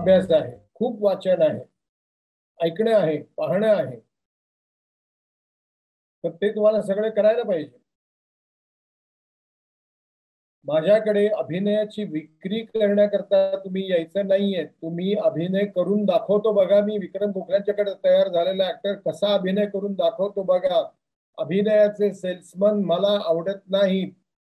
अभ्यास आहे, खूप वाचन आहे, ऐकणं आहे, पाहणं आहे. तर ते तुम्हाला सगळे करायला पाहिजे. माझ्याकडे अभिनयाची विक्री करण्याकरता तुम्ही यायचं नाहीये. तुम्ही अभिनय करून दाखवतो बघा. मी विक्रम गोखल्यांच्याकडे तयार झालेला ऍक्टर कसा अभिनय करून दाखवतो बघा. अभिनयाचे सेल्समन मला आवडत नाहीत.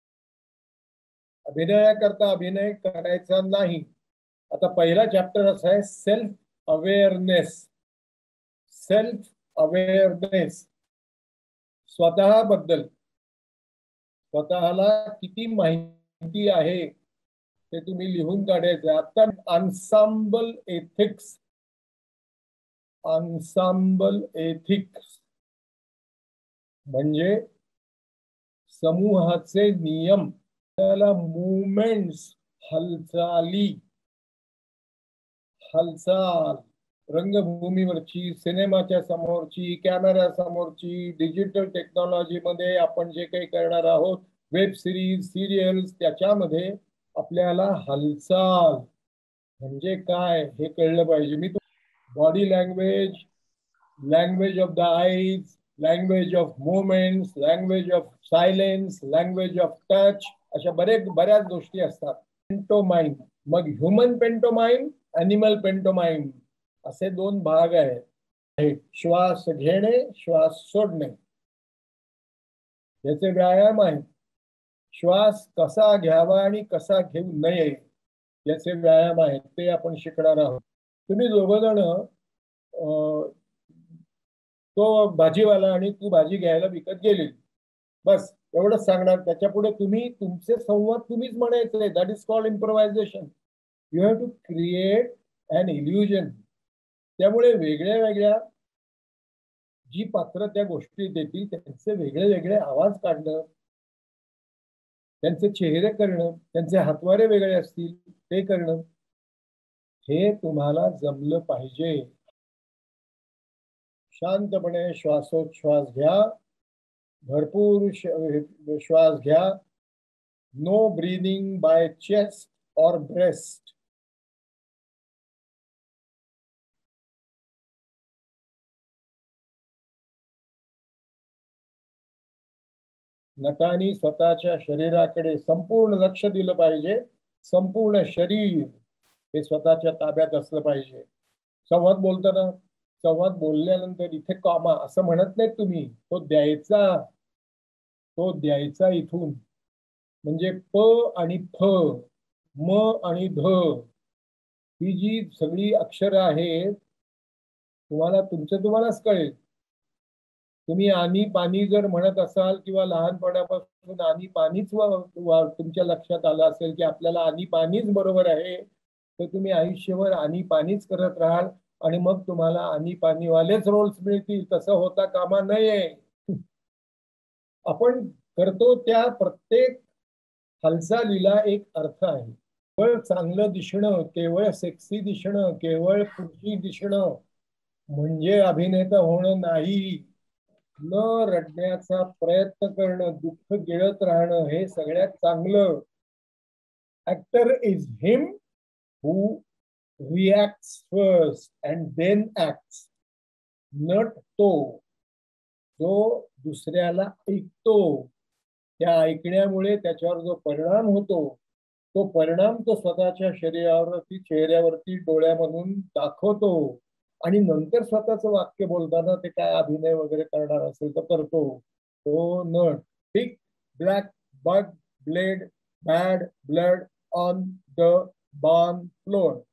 अभिनयाकरता अभिनय करायचा नाही. आता पहिला चॅप्टर असा आहे सेल्फ अवेअरनेस. सेल्फ अवेअरनेस, स्वतःबद्दल स्वतःला किती माहिती आहे ते तुम्ही लिहून काढायचं. आता अन्साम्बल एथिक्स, अन्साम्बल एथिक्स म्हणजे समूहाचे नियम, त्याला मुवमेंट्स, हालचाली, हालचाल रंगभूमीवरची, सिनेमाच्या समोरची, कॅमेरा समोरची, डिजिटल टेक्नॉलॉजी मध्ये आपण जे काही करणार आहोत, वेब सिरीज, सिरियल्स, त्याच्यामध्ये आपल्याला हालचाल म्हणजे काय हे कळलं पाहिजे. मी body language, language of the eyes, language of movements, language of silence, language of touch, अशा बऱ्याच गोष्टी असतात. पेंटोमाइम, मग ह्युमन पेंटोमाइम, ॲनिमल पेंटोमाइम असे दोन भाग आहेत. श्वास घेणे, श्वास सोडणे, याचे व्यायाम आहेत. श्वास कसा घ्यावा आणि कसा घेऊ नये याचे व्यायाम आहेत, ते आपण शिकणार आहोत. तुम्ही दोघं जण तो भाजीवाला आणि तू भाजी घ्यायला विकत गेली, बस एवढंच सांगणार. त्याच्या पुढे तुम्ही तुमचे संवाद तुम्हीच म्हणायचे. That is called improvisation. You have to create an illusion. त्यामुळे वेगळ्या वेगळ्या जी पात्र त्या गोष्टी देतील त्यांचे वेगळे वेगळे आवाज काढणं, त्यांचे चेहरे करणं, त्यांचे हातवारे वेगळे असतील ते करणं, हे तुम्हाला जमलं पाहिजे. शांतपणे श्वासोच्छ्वास घ्या, भरपूर श्वास घ्या. नो ब्रीदिंग बाय चेस्ट और ब्रेस्ट. नटांनी स्वतःच्या शरीराकडे संपूर्ण लक्ष दिलं पाहिजे. संपूर्ण शरीर हे स्वतःच्या ताब्यात असलं पाहिजे. संवाद बोलताना, संवाद बोलल्यानंतर इथे कॉमा असं म्हणत नाहीत तुम्ही, तो द्यायचा, तो द्यायचा इथून. म्हणजे प आणि फ, म आणि ध, ही जी सगळी अक्षरं आहेत तुम्हालाच कळेल. तुम्ही आणि पाणी जर म्हणत असाल किंवा लहानपणापासून आणि पाणीच तुमच्या लक्षात आलं असेल की आपल्याला आणि पाणीच बरोबर आहे, तर तुम्ही आयुष्यभर आणि पाणीच करत राहाल आणि मग तुम्हाला आणि पाणीवालेच रोल्स मिळतील. तसं होता कामा नये. आपण करतो त्या प्रत्येक हालचालीला एक अर्थ आहे. केवळ चांगलं दिसणं, केवळ सेक्सी दिसणं, केवळ खुशी दिसणं म्हणजे अभिनेता होणं नाही. न रडण्याचा प्रयत्न करणं, दुःख गिळत राहणं हे सगळ्यात चांगलं. Actor is him who reacts first and then acts. नट तो जो दुसऱ्याला ऐकतो, त्या ऐकण्यामुळे त्याच्यावर जो परिणाम होतो, तो परिणाम तो स्वतःच्या शरीरावरती, चेहऱ्यावरती, डोळ्यामधून दाखवतो आणि नंतर स्वतःचं वाक्य बोलताना ते काय अभिनय वगैरे करणार असेल तर करतो. तो नट. Thick black bug blade bad blood on the barn floor.